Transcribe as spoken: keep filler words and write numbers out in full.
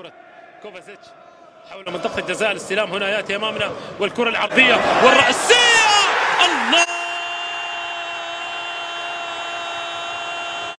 كرة كوفازيتش حول منطقة الجزاء، الاستلام هنا يأتي أمامنا والكرة العرضية والرأس